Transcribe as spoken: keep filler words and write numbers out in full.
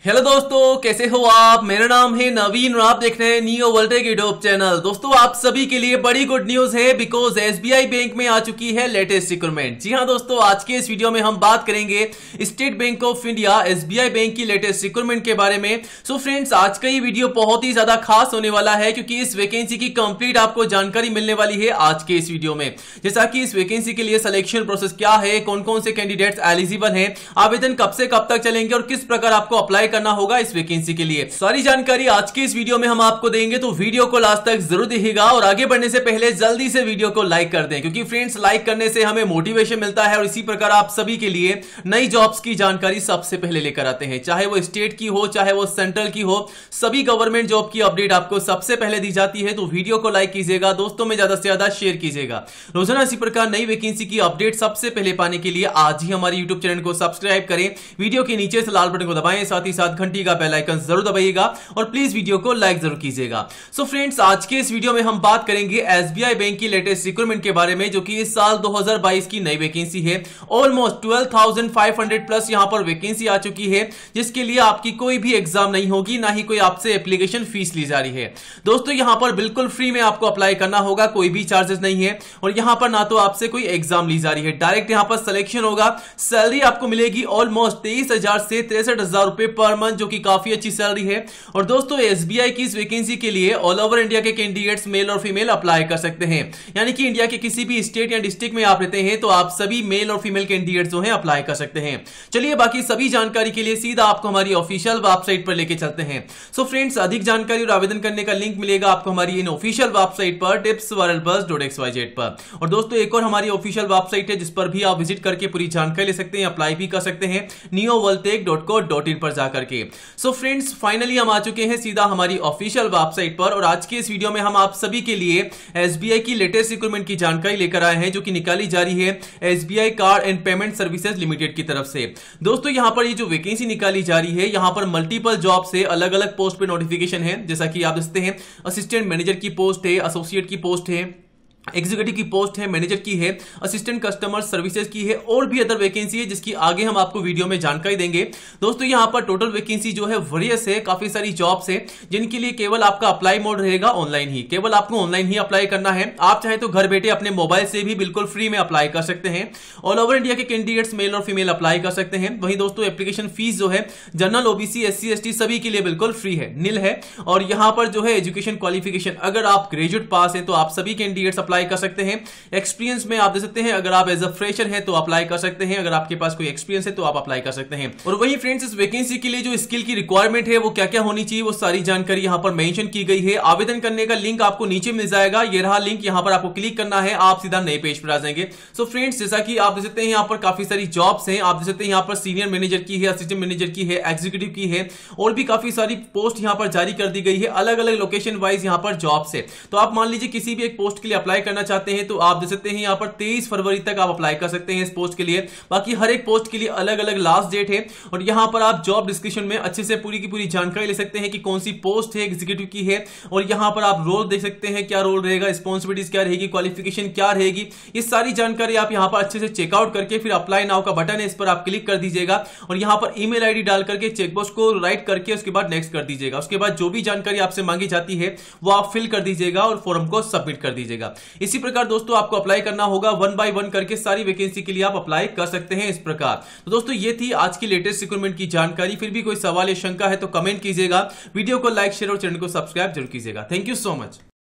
Hello दोस्तों, कैसे हो आप। मेरा नाम है नवीन और आप देख रहे हैं नियो वोल्टेक यूट्यूब चैनल। दोस्तों आप सभी के लिए बड़ी गुड न्यूज है बिकॉज एसबीआई बैंक में आ चुकी है लेटेस्ट रिक्रूटमेंट। जी हां दोस्तों, आज के इस वीडियो में हम बात करेंगे state bank of India SBI bank की लेटेस्ट रिक्रूटमेंट के बारे में। सो फ्रेंड्स, आज का ये वीडियो बहुत ही ज्यादा खास होने वाला है क्योंकि इस वैकेंसी की कंप्लीट आपको जानकारी मिलने वाली है आज के इस वीडियो में। जैसा कि इस वैकेंसी के लिए सिलेक्शन प्रोसेस क्या है, कौन कौन से कैंडिडेट्स एलिजिबल हैं, आवेदन कब से कब तक चलेंगे और किस प्रकार आपको अप्लाई करना होगा इस वैकेंसी के लिए, सारी जानकारी आज के इस वीडियो में हम आपको देंगे। तो वीडियो को लास्ट तक जरूर देखिएगा और आगे बढ़ने से पहले जल्दी से वीडियो को लाइक कर दें क्योंकि फ्रेंड्स लाइक करने से हमें मोटिवेशन मिलता है और इसी प्रकार आप सभी के लिए नई जॉब्स की जानकारी सबसे पहले लेकर आते हैं। चाहे वो स्टेट की हो, चाहे वो सेंट्रल की हो, सभी गवर्नमेंट जॉब की अपडेट आपको सबसे पहले दी जाती है। तो वीडियो को लाइक कीजिएगा, दोस्तों में ज्यादा से ज्यादा शेयर कीजिएगा। रोजाना इसी प्रकार नई वैकेंसी की अपडेट सबसे पहले पाने के लिए आज ही हमारे यूट्यूब चैनल को सब्सक्राइब करें, वीडियो के नीचे से लाल बटन को दबाएं, साथ ही साथ घंटी का बेल आइकन जरूर दबाइएगा और प्लीज वीडियो को लाइक जरूर कीजिएगा। सो फ्रेंड्स, आज के इस वीडियो में हम बात करेंगे एसबीआई बैंक की लेटेस्ट रिक्रूटमेंट के बारे में, जो कि इस साल दो हज़ार बाईस की नई वैकेंसी है। ऑलमोस्ट बारह हज़ार पाँच सौ प्लस यहां पर वैकेंसी आ चुकी है, जिसके लिए आपकी कोई भी एग्जाम नहीं होगी, ना ही कोई आपसे एप्लीकेशन फीस ली जा रही है। दोस्तों यहां पर बिल्कुल फ्री में आपको अप्लाई करना होगा, कोई भी चार्जेस नहीं है और यहां पर ना तो आपसे कोई एग्जाम ली जा रही है, डायरेक्ट यहां पर सिलेक्शन होगा। सैलरी आपको मिलेगी ऑलमोस्ट तेईस हजार से तिरसठ हजार रुपए पर मंथ, जो कि काफी अच्छी सैलरी है। और दोस्तों एसबीआई की इस वैकेंसी के लिए ऑल ओवर इंडिया के कैंडिडेट्स मेल और फीमेल अप्लाई कर सकते हैं, यानी कि इंडिया के किसी भी स्टेट या डिस्ट्रिक्ट में आप रहते हैं तो आप सभी मेल और फीमेल कैंडिडेट्स जो हैं अप्लाई कर सकते हैं। चलिए बाकी सभी जानकारी के लिए सीधा आपको हमारी ऑफिशियल वेबसाइट पर लेके चलते हैं। सो फ्रेंड्स, अधिक जानकारी और आवेदन करने का लिंक मिलेगा आपको हमारी इन ऑफिशियल वेबसाइट पर टिप्स वर्ल्ड बस डॉट एक्स वाई जेड पर। और दोस्तों एक और हमारी ऑफिशियल वेबसाइट है जिस पर भी आप विजिट करके पूरी जानकारी ले सकते हैं, अप्लाई भी कर सकते हैं, neo voltech dot co dot in पर जाकर के। सो फ्रेंड्स, फाइनली हम आ चुके हैं सीधा हमारी ऑफिशियल वेबसाइट पर और आज के इस वीडियो में हम आप सभी के लिए एसबीआई की लेटेस्ट रिक्रूटमेंट की जानकारी लेकर आए हैं, जो कि निकाली जा रही है SBI card and payment services limited की तरफ से। दोस्तों यहां पर ये जो वैकेंसी निकाली जा रही है, यहां पर मल्टीपल जॉब से अलग अलग पोस्ट पे नोटिफिकेशन है। जैसा कि आप देखते हैं, असिस्टेंट मैनेजर की पोस्ट है, एसोसिएट की पोस्ट है, एग्जीक्यूटिव की पोस्ट है, मैनेजर की है, असिस्टेंट कस्टमर सर्विसेज की है और भी अदर वैकेंसी है जिसकी आगे हम आपको वीडियो में जानकारी देंगे। दोस्तों यहां पर टोटल वैकेंसी जो है वेरियस है, काफी सारी जॉब्स है जिनके लिए केवल आपका अप्लाई मोड रहेगा ऑनलाइन ही, केवल आपको ऑनलाइन ही अप्लाई करना है। आप चाहे तो घर बैठे अपने मोबाइल से भी बिल्कुल फ्री में अप्लाई कर सकते हैं। ऑल ओवर इंडिया के कैंडिडेट्स मेल और फीमेल अप्लाई कर सकते हैं। वहीं दोस्तों एप्लीकेशन फीस जो है जनरल, ओबीसी, एससी, एसटी सभी के लिए बिल्कुल फ्री है, निल है। और यहां पर जो है एजुकेशन क्वालिफिकेशन, अगर आप ग्रेजुएट पास है तो आप सभी कैंडिडेट्स अप्लाई कर सकते हैं। एक्सपीरियंस में आप दे सकते हैं, अगर आप एज अ फ्रेशर हैं तो अप्लाई कर सकते हैं, अगर आपके पास कोई एक्सपीरियंस है तो आप अप्लाई कर सकते हैं। और वहीं फ्रेंड्स, इस वैकेंसी के लिए जो स्किल की रिक्वायरमेंट है वो क्या क्या होनी चाहिए, वो सारी जानकारी यहां पर मेंशन की गई है। आवेदन करने का लिंक आपको नीचे मिल जाएगा, ये रहा लिंक, यहां पर आपको क्लिक करना है, आप सीधा नए पेज पर आ जाएंगे। सो फ्रेंड्स, जैसा कि आप देख सकते हैं यहां पर काफी सारी जॉब्स हैं। आप देख सकते हैं यहां पर सीनियर मैनेजर की है, असिस्टेंट मैनेजर की है, एग्जीक्यूटिव की है और भी काफी सारी पोस्ट यहां पर जारी कर दी गई है। अलग अलग लोकेशन वाइज यहां पर जॉब्स है। तो आप मान लीजिए किसी भी एक पोस्ट के लिए अप्लाई करना चाहते हैं तो आप देख सकते हैं यहां पर तेईस फरवरी तक आप अप्लाई कर सकते हैं इस पोस्ट के लिए। बाकी हर एक पोस्ट के लिए अलग अलग लास्ट डेट है और यहां पर आप जॉब डिस्क्रिप्शन में अच्छे से पूरी की पूरी जानकारी ले सकते हैं कि कौन सी पोस्ट है, एग्जीक्यूटिव की है। और यहां पर आप रोल देख सकते हैं, क्या रोल रहेगा, रिस्पांसिबिलिटीज क्या रहेगी, क्वालिफिकेशन क्या रहेगी, ये सारी जानकारी आप यहां पर अच्छे से चेकआउट करके फिर अप्लाई नाउ का बटन है, इस पर आप क्लिक कर दीजिएगा और यहां पर ईमेल आईडी डाल करके चेकबॉक्स को राइट करके उसके बाद नेक्स्ट कर दीजिएगा। उसके बाद जो भी जानकारी आपसे मांगी जाती है वो आप फिल कर दीजिएगा और फॉर्म को सबमिट कर दीजिएगा। इसी प्रकार दोस्तों आपको अप्लाई करना होगा, वन बाय वन करके सारी वैकेंसी के लिए आप अप्लाई कर सकते हैं इस प्रकार। तो दोस्तों ये थी आज की लेटेस्ट रिक्रूटमेंट की जानकारी। फिर भी कोई सवाल या शंका है तो कमेंट कीजिएगा, वीडियो को लाइक, शेयर और चैनल को सब्सक्राइब जरूर कीजिएगा। Thank you so much.